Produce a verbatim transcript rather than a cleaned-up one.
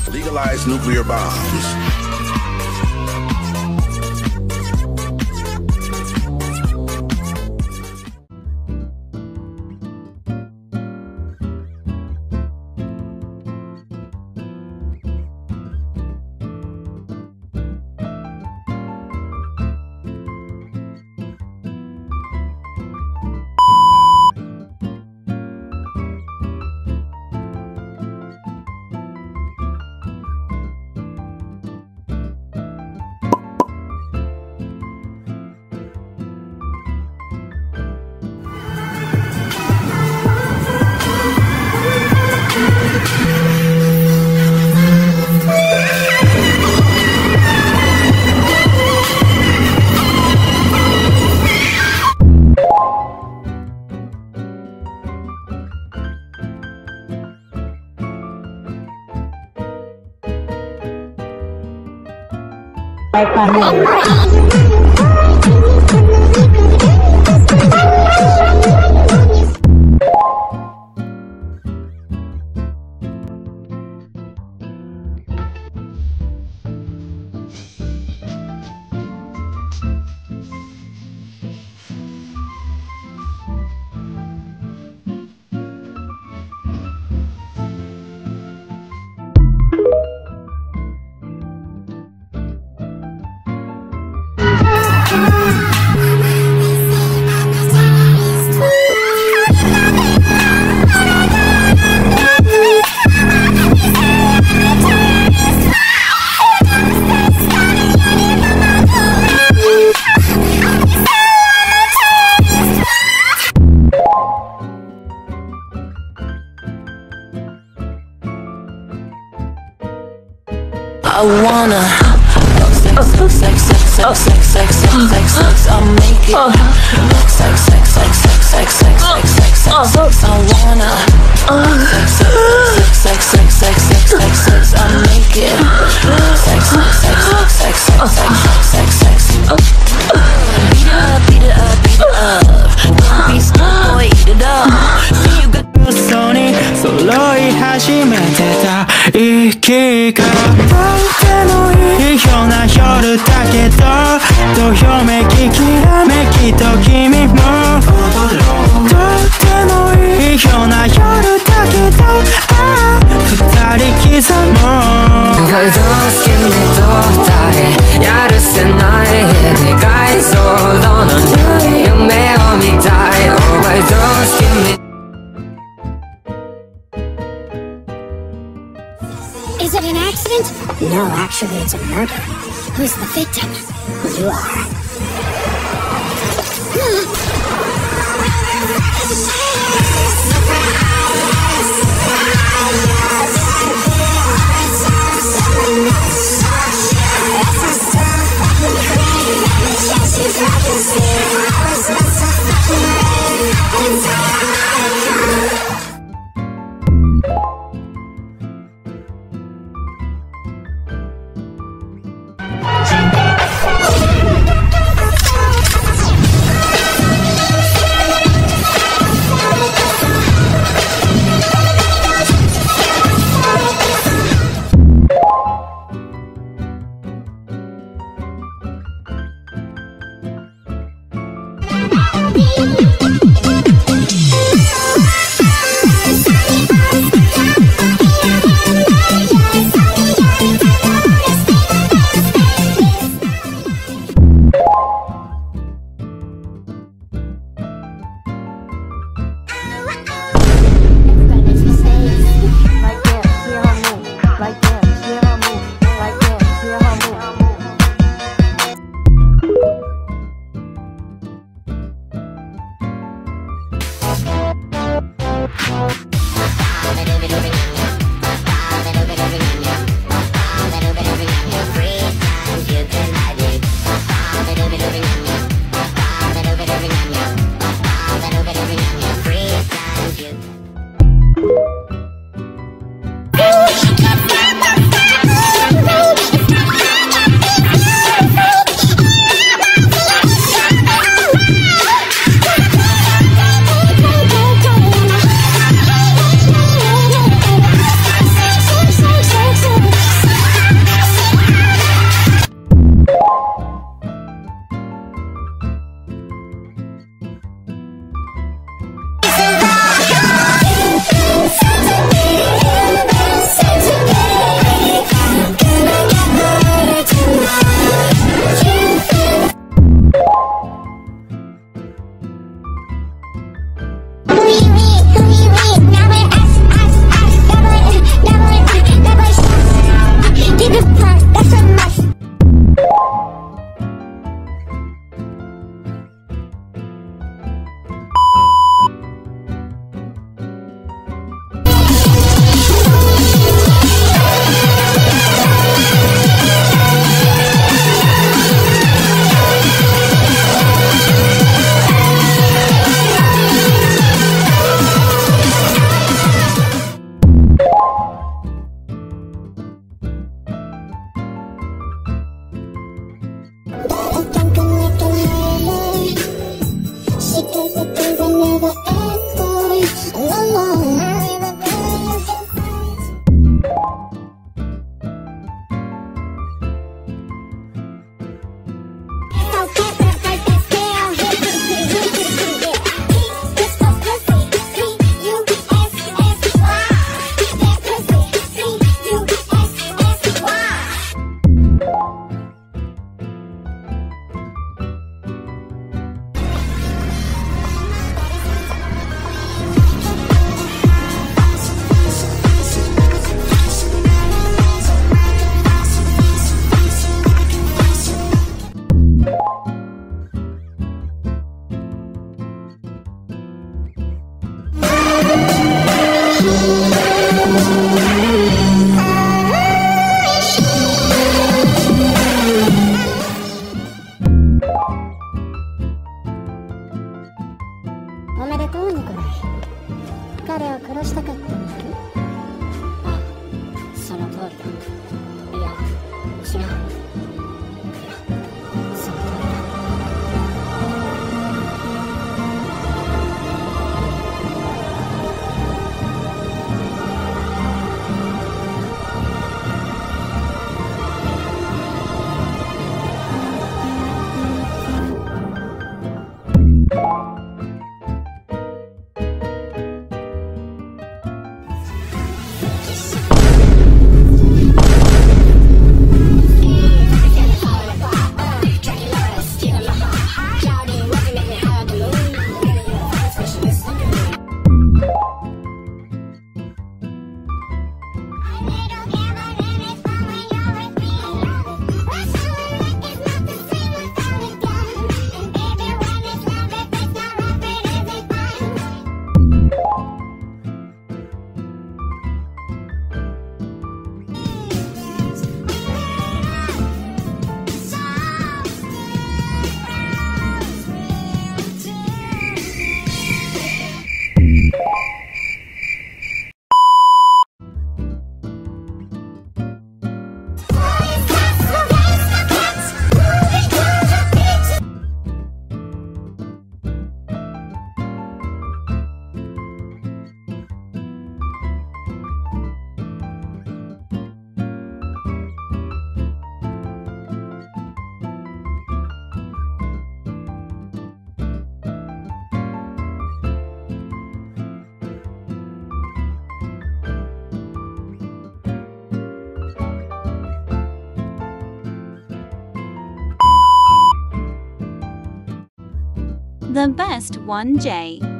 Legalize nuclear bombs. I wanna sex, sex, sex, sex, sex, sex, sex, sex, sex, I'll make it. Sex, sex, sex, sex, sex, sex, sex, sex, sex, sex, I wanna sex, sex, sex, sex, sex, sex, sex, sex, I'll make it. Sex, sex, sex, sex, sex, sex, sex, sex, sex. Beat it up, beat it up, beat it up. Don't be scared, boy, eat it up. See you got 손이 솔로이始めてた息がとてもいいような夜だけどどよめききらめきと君もとてもいいような夜だけどああ二人刻もう Why don't give me どうだいやるせない願いそうどの夢を見たい Oh why don't give me Is it an accident? No, actually it's a murder. Who's the victim? You are. おめでとうニコライ。彼を殺したかったんだろ。あ、その通りだ。いや、違う。いや、その通りだ。 The best one J.